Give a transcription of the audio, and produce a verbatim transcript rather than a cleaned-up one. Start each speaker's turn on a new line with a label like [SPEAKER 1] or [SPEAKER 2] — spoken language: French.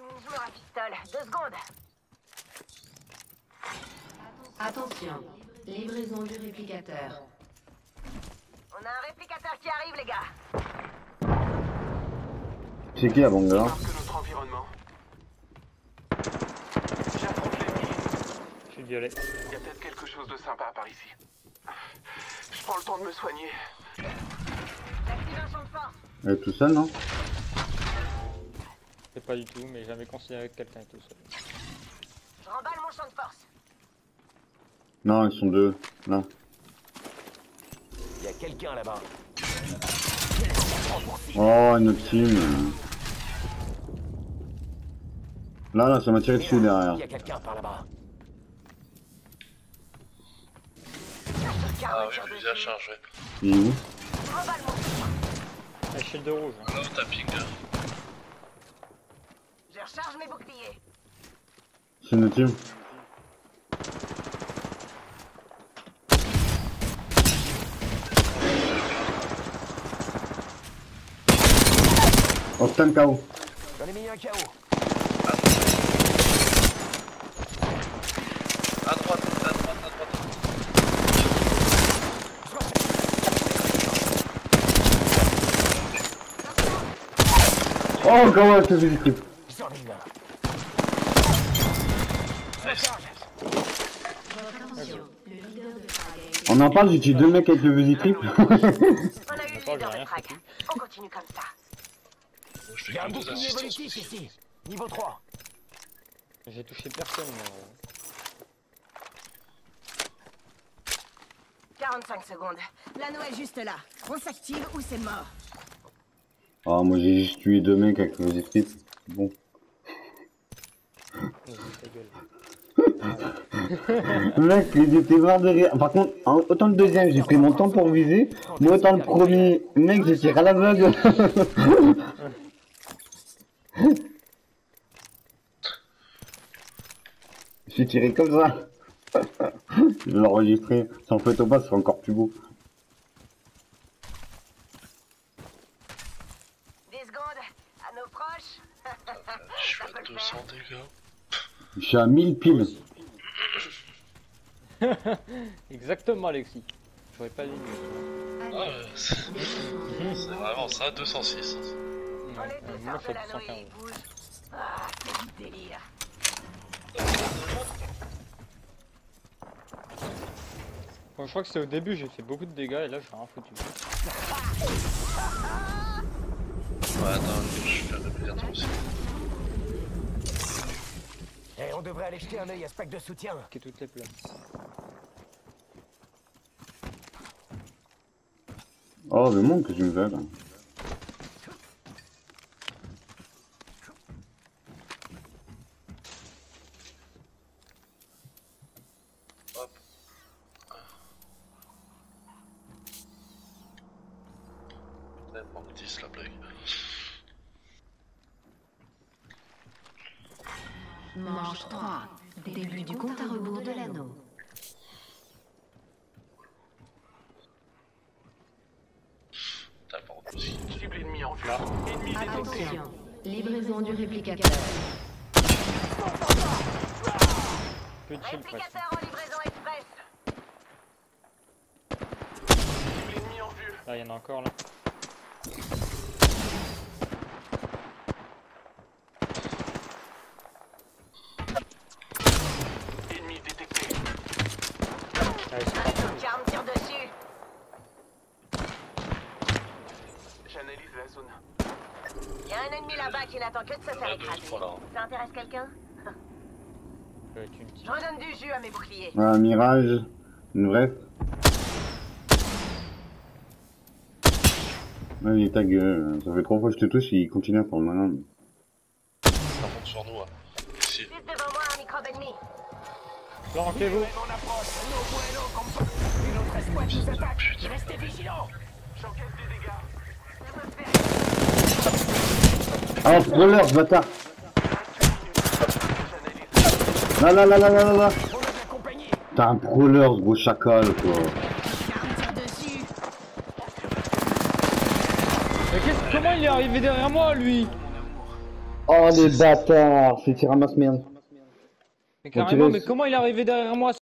[SPEAKER 1] Je me rafistole. Deux secondes.
[SPEAKER 2] Attention, livraison du réplicateur.
[SPEAKER 1] On a un réplicateur qui arrive, les gars.
[SPEAKER 3] C'est qui avant gars?
[SPEAKER 4] Marque notre environnement. J'affronte l'ennemi.
[SPEAKER 5] Je suis violet.
[SPEAKER 4] Il y a peut-être quelque chose de sympa par ici. Je prends le temps de me soigner.
[SPEAKER 1] J'active un champ de force.
[SPEAKER 3] Elle est tout seul, non?
[SPEAKER 5] C'est pas du tout, mais j'avais considéré que quelqu'un est tout seul.
[SPEAKER 1] Je remballe mon champ de force.
[SPEAKER 3] Non, ils sont deux. Là.
[SPEAKER 6] Il y a quelqu'un là-bas.
[SPEAKER 3] Oh, une autre team. Là, là, ça m'a tiré dessus derrière.
[SPEAKER 6] Il y a quelqu'un par là-bas.
[SPEAKER 7] Ah oui, le visage chargé.
[SPEAKER 3] Il est où?
[SPEAKER 1] Je remballe mon champ.
[SPEAKER 5] La shield de rouge. Hein.
[SPEAKER 7] Là, t'as ping.
[SPEAKER 1] Je recharge mes boucliers.
[SPEAKER 3] C'est une autre team. Oh, putain de K O.
[SPEAKER 6] J'en ai mis un K O.
[SPEAKER 7] À droite, à droite, à droite.
[SPEAKER 3] Oh, comment elle se fait du truc?
[SPEAKER 6] J'en ai eu un.
[SPEAKER 3] On en parle, j'utilise deux mecs avec le Visi Trip.
[SPEAKER 1] On a eu
[SPEAKER 5] D'accord,
[SPEAKER 1] le
[SPEAKER 5] j'ai
[SPEAKER 1] leader
[SPEAKER 5] rien
[SPEAKER 1] de track.
[SPEAKER 5] foutu.
[SPEAKER 1] On continue comme ça.
[SPEAKER 7] Bon, je fais
[SPEAKER 6] J'ai un
[SPEAKER 7] que deux
[SPEAKER 6] bouclier
[SPEAKER 7] assistances
[SPEAKER 6] politique
[SPEAKER 7] aussi.
[SPEAKER 6] ici. Niveau trois.
[SPEAKER 5] J'ai touché personne. Mais...
[SPEAKER 1] quarante-cinq secondes. L'anneau est juste là. On s'active ou c'est mort.
[SPEAKER 3] Oh, moi j'ai juste tué deux mecs avec le Visi Trip. Bon.
[SPEAKER 5] Ta gueule.
[SPEAKER 3] Le mec, il était mort de rire. Par contre, en- autant le deuxième, j'ai pris mon temps pour viser. Moi, autant le premier, mec, j'ai tiré à l'aveugle. J'ai tiré comme ça. Je vais l'enregistrer. Sans photo pas, ce sera encore plus beau.
[SPEAKER 1] dix secondes. Anneau proche.
[SPEAKER 7] Je suis à deux cents dégâts.
[SPEAKER 3] Je suis à mille piles.
[SPEAKER 5] Exactement, Alexis. J'aurais pas dit mieux.
[SPEAKER 7] Ah, euh, c'est c'est vraiment ça, deux cent six.
[SPEAKER 1] On
[SPEAKER 5] Ouais,
[SPEAKER 1] est
[SPEAKER 5] euh,
[SPEAKER 1] tous
[SPEAKER 5] moi,
[SPEAKER 1] un
[SPEAKER 5] je
[SPEAKER 1] peu
[SPEAKER 5] suis à
[SPEAKER 1] l'anneau et
[SPEAKER 5] deux cent quinze.
[SPEAKER 1] il bouge. Ah, c'est du délire.
[SPEAKER 5] Bon, je crois que c'est au début, j'ai fait beaucoup de dégâts et là, j'ai rien foutu.
[SPEAKER 7] Ouais, attends, je fais un réplicateur aussi.
[SPEAKER 6] Et on devrait aller jeter un œil à ce pack de soutien.
[SPEAKER 5] Qui toutes les places.
[SPEAKER 3] Oh, le monde que je me fais là.
[SPEAKER 7] Hop. Ouais, prends dix la blague.
[SPEAKER 2] Manche trois. Début du compte à rebours de l'anneau.
[SPEAKER 7] T'as pas aussi.
[SPEAKER 4] Cible ennemie en vue.
[SPEAKER 5] Là.
[SPEAKER 4] Ennemi détecté.
[SPEAKER 2] Attention, livraison du réplicateur.
[SPEAKER 5] Plus de shield presque.
[SPEAKER 1] Réplicateur en livraison express.
[SPEAKER 4] Cible ennemie en vue.
[SPEAKER 5] Là, il y en a encore là.
[SPEAKER 4] Ennemi détecté.
[SPEAKER 5] Ah, ils sont partis.
[SPEAKER 1] Charme tire dessus.
[SPEAKER 4] J'analyse la zone.
[SPEAKER 1] Il y a un ennemi là-bas qui n'attend que de se
[SPEAKER 7] Il y en
[SPEAKER 1] faire
[SPEAKER 7] a deux,
[SPEAKER 1] écraser.
[SPEAKER 7] trois, là.
[SPEAKER 1] Ça intéresse quelqu'un?
[SPEAKER 5] Ça va être une petite.
[SPEAKER 1] Je redonne du jus à mes boucliers.
[SPEAKER 3] Ouais, un mirage. Une vraie. Allez, ta gueule. Ça fait trois fois que je te touche, il continue à prendre malin.
[SPEAKER 7] Par contre, sur nous, hein. Ici.
[SPEAKER 1] Juste devant moi, un microbe ennemi.
[SPEAKER 5] Flanquez-vous.
[SPEAKER 6] On approche. No bueno, compa. Une autre escouade nous attaque. Restez vigilants.
[SPEAKER 4] J'encaisse des dégâts.
[SPEAKER 3] Ah, brûleur, ce bâtard. Là, là, là, là, là, là, là.
[SPEAKER 6] On a de la compagnie.
[SPEAKER 3] T'as un brûleur, ce gros chacal, quoi.
[SPEAKER 1] Charme tire dessus.
[SPEAKER 5] Mais qu'est-ce- comment il est arrivé derrière moi, lui?
[SPEAKER 3] Oh les bâtards, c'est tir ramasse merde.
[SPEAKER 5] Mais
[SPEAKER 3] Bon, tu
[SPEAKER 5] carrément,
[SPEAKER 3] laisses-
[SPEAKER 5] mais comment il est arrivé derrière moi?